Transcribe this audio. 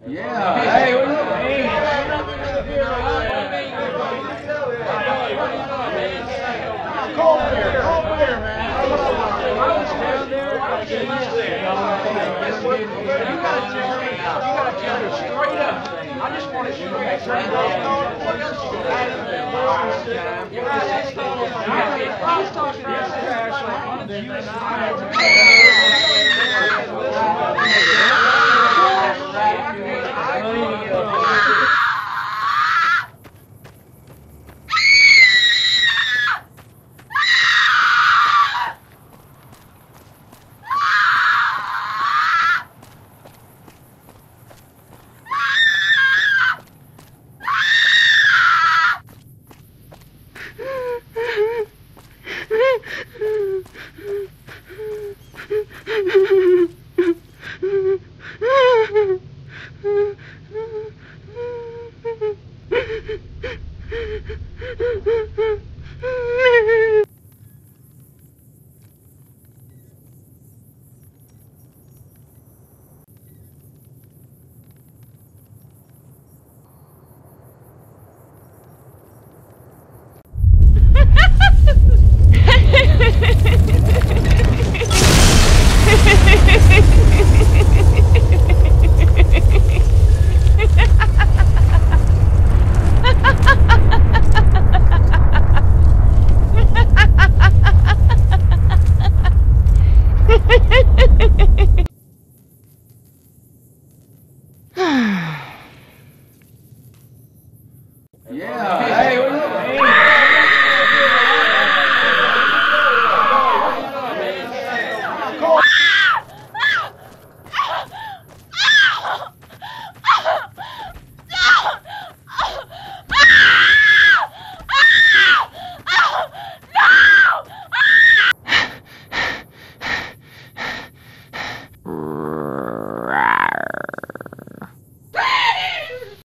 Yeah. Hey, what's up? Hey. Cold beer, man. I was down there. You gotta tell me straight up. I just want to shoot that straight up. Yeah.